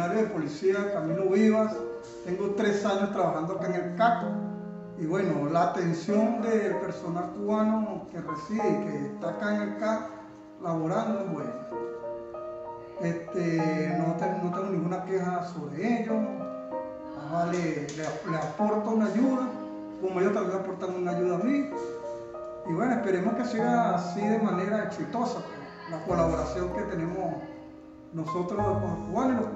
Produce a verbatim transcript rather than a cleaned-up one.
funcionario de policía, Camilo Vivas. Tengo tres años trabajando acá en el C A C. Y bueno, la atención del personal cubano que reside y que está acá en el C A C laborando es buena. Este, no, te, no tengo ninguna queja sobre ellos. Ajá, le, le, le aporto una ayuda, como ellos también aportan una ayuda a mí. Y bueno, esperemos que siga así de manera exitosa, pues, la colaboración que tenemos nosotros con los cubanos y los